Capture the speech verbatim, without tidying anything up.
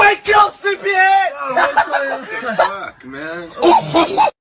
Wake up, sleepyhead! Oh, what's going on? Fuck, man.